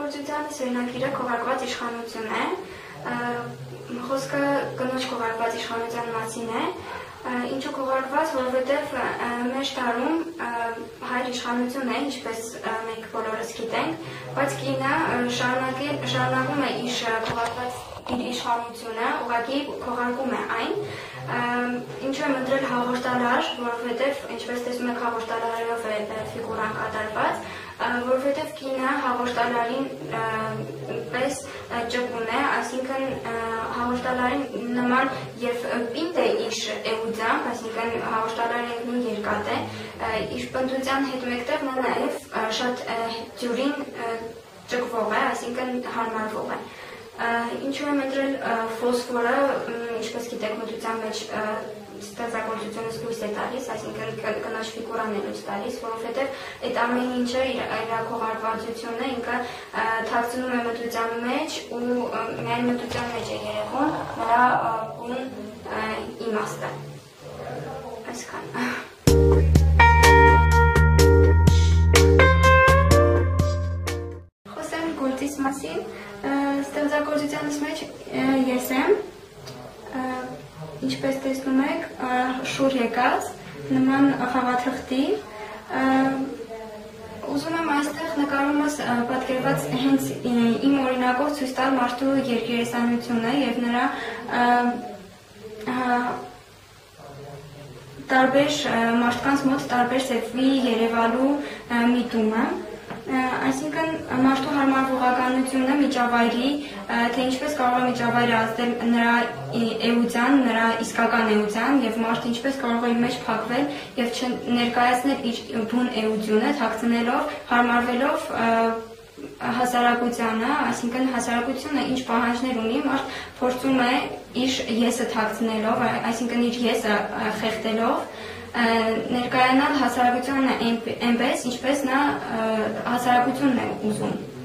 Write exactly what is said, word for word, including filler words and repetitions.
Ստեղծագործության սերունակիրը քողարկված իշխանություն է, խոսքը կնոջ քողարկված իշխանության մասին է, ինչու քողարկված, որովհետև մեր տարում հայր իշխանություն է, ինչպես մենք բոլորս գիտենք, բայց կինը շարունակում է իր քողարկված իր իշխանությունը, ուղղակի քողարկում է այն, ինչու եմ ընտրել հաղորդալար, որովհետև ինչպես տեսնում եք հաղորդալարերով է ֆիգուրան կատարված, որովհետև կինը հաղորդալարին պես ճկուն է, այսինքն հաղորդալարին նման և պինդ է իր էուձամբ, այսինքն հաղորդալարի նույն երկատ է, իր պնդության հետ մեկտեղ նա նաև շատ դյուրին ճկվող է, այսինքն հարմարվող է։ Ինչու եմ ընտրել ֆոսֆորը, ինչպես գիտեք մտության մեջ ստեղծագործությունս լույս է տալիս, այսինքն կնոջ ֆիգուրան է լույս տալիս, որովհետև այդ ամեն ինչը իր քողարկվածությունը ինքը թաքցնում է մտության մեջ ու միայն մտության մեջ է երևում նրա բուն իմաստը։ Այսքան։ Խոսեմ գործից մասին, ստեղծագործությանս մեջ ես եմ, ինչպես տեսնում եք, շուր եկած, նման խաղաթղթի, ուզում եմ այստեղ նկարումս պատկերված հենց իմ օրինակով ցույց տալ մարդու երկերեսանությունը և նրա տարբեր մարդկանց մոտ տարբեր սեփվի երևալու միտումը, այսինքն մարդու հարմարվողականությունը միջավայրի, թե ինչպես կարող է միջավայրը ազդել նրա էության, նրա իսկական էության և մարդը ինչպես կարող է իր մեջ փակվել և ներկայացնել իր բուն էությունը, թաքցնելով, հարմարվելով հասարակությանը, այսինքն հասարակությունը ինչ պահանջներ ունի, մարդ փորձում է իր եսը թաքցնելով, այսինքն իր եսը խեղդելով, ներկայանալ հասարակությանը այնպես, ինչպես նա հասարակությունն է ուզում։